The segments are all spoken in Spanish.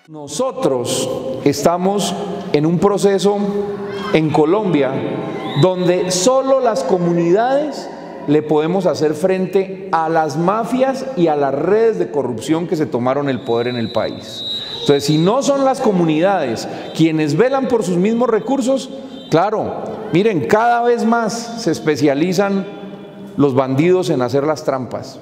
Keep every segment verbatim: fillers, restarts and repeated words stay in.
Nosotros estamos en un proceso en Colombia donde solo las comunidades le podemos hacer frente a las mafias y a las redes de corrupción que se tomaron el poder en el país. Entonces, si no son las comunidades quienes velan por sus mismos recursos, claro, miren, cada vez más se especializan los bandidos en hacer las trampas.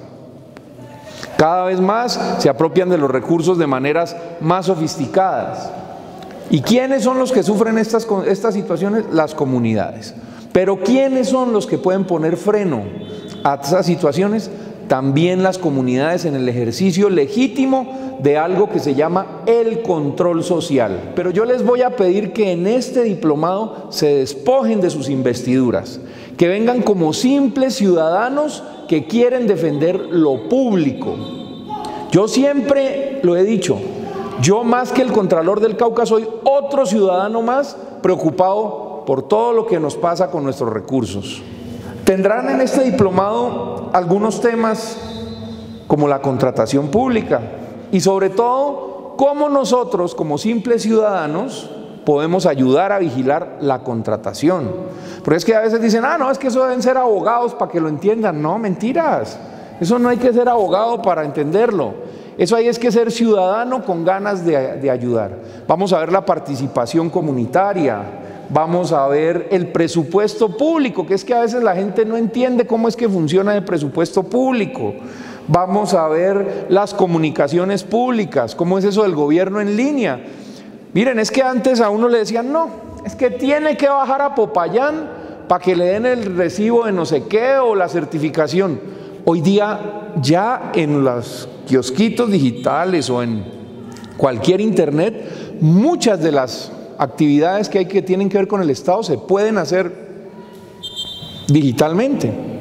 Cada vez más se apropian de los recursos de maneras más sofisticadas. ¿Y quiénes son los que sufren estas, estas situaciones? Las comunidades. Pero ¿quiénes son los que pueden poner freno a estas situaciones? También las comunidades en el ejercicio legítimo de algo que se llama el control social. Pero yo les voy a pedir que en este diplomado se despojen de sus investiduras, que vengan como simples ciudadanos que quieren defender lo público. Yo siempre lo he dicho, yo más que el Contralor del Cauca soy otro ciudadano más preocupado por todo lo que nos pasa con nuestros recursos. Tendrán en este diplomado algunos temas como la contratación pública y sobre todo cómo nosotros como simples ciudadanos podemos ayudar a vigilar la contratación. Porque es que a veces dicen, ah, no, es que eso deben ser abogados para que lo entiendan. No, mentiras. Eso no hay que ser abogado para entenderlo. Eso ahí es que ser ciudadano con ganas de, de ayudar. Vamos a ver la participación comunitaria. Vamos a ver el presupuesto público, que es que a veces la gente no entiende cómo es que funciona el presupuesto público. Vamos a ver las comunicaciones públicas, cómo es eso del gobierno en línea. Miren, es que antes a uno le decían, no, es que tiene que bajar a Popayán para que le den el recibo de no sé qué o la certificación. Hoy día ya en los kiosquitos digitales o en cualquier internet, muchas de las actividades que hay que tienen que ver con el Estado se pueden hacer digitalmente.